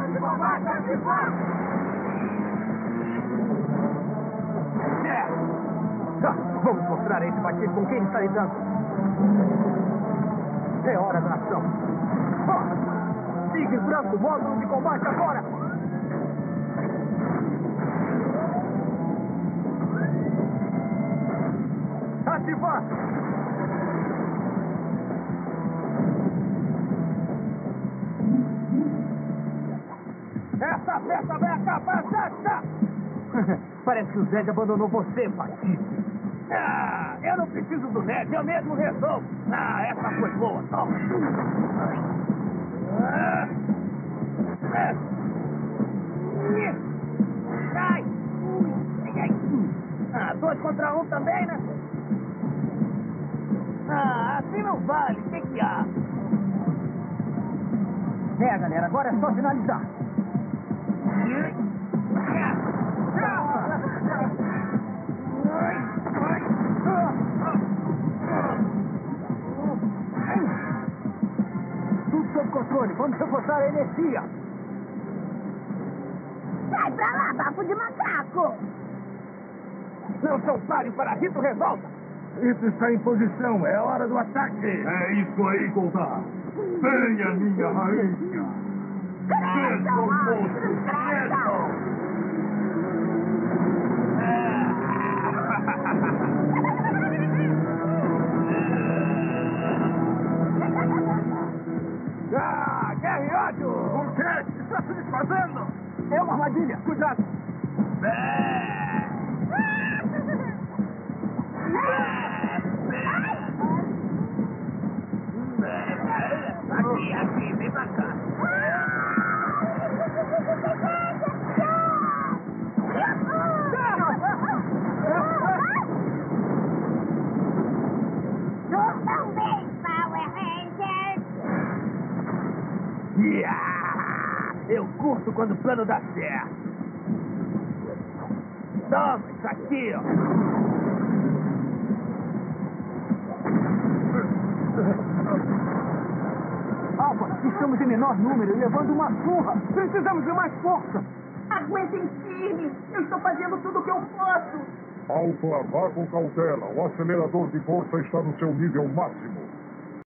de combate Antifa! Vamos mostrar a esse batido com quem ele está lidando. É hora da ação. Tigre branco, módulo de combate agora! Ativar! Essa festa vai acabar já! Parece que o Zed abandonou você, Patife. Eu não preciso do Ned, eu mesmo resolvo. Essa foi boa, toma. Sai! Dois contra um também, né? Assim não vale, o que há? Galera, agora é só finalizar. Tudo sob controle, vamos reforçar a energia. Sai pra lá, bafo de macaco! Não são páreo para Rito Revolta. Isso está em posição, é hora do ataque. É isso aí, Goldar. Venha, minha rainha. Desçam, monstros, desçam. Guerra e ódio! O que está se desfazendo? É uma armadilha, cuidado! Aqui, vem pra cá. Também, Power Rangers! Eu curto quando o plano dá certo. Toma, isso aqui, ó. Alfa, estamos em menor número e levando uma surra. Precisamos de mais força. Aguentem firme! Eu estou fazendo tudo o que eu posso! Alfa, vá com cautela. O acelerador de força está no seu nível máximo.